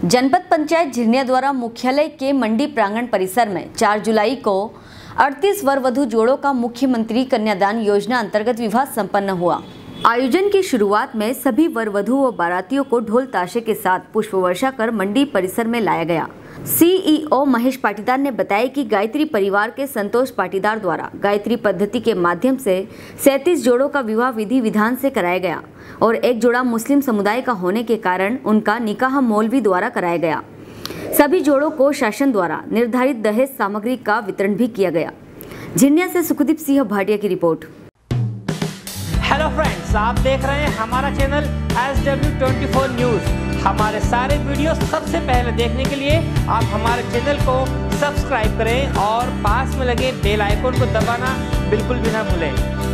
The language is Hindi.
जनपद पंचायत झिरनिया द्वारा मुख्यालय के मंडी प्रांगण परिसर में 4 जुलाई को 38 वर वधु जोड़ों का मुख्यमंत्री कन्यादान योजना अंतर्गत विवाह संपन्न हुआ। आयोजन की शुरुआत में सभी वर वधु व बारातियों को ढोल ताशे के साथ पुष्प वर्षा कर मंडी परिसर में लाया गया। सीईओ महेश पाटीदार ने बताया कि गायत्री परिवार के संतोष पाटीदार द्वारा गायत्री पद्धति के माध्यम से 37 जोड़ों का विवाह विधि विधान से कराया गया और एक जोड़ा मुस्लिम समुदाय का होने के कारण उनका निकाह मौलवी द्वारा कराया गया। सभी जोड़ों को शासन द्वारा निर्धारित दहेज सामग्री का वितरण भी किया गया। झिरनिया से सुखदीप सिंह भाटिया की रिपोर्ट। हेलो फ्रेंड्स, आप देख रहे हैं हमारा चैनल SW24 न्यूज़। हमारे सारे वीडियो सबसे पहले देखने के लिए आप हमारे चैनल को सब्सक्राइब करें और पास में लगे बेल आइकन को दबाना बिल्कुल भी ना भूलें।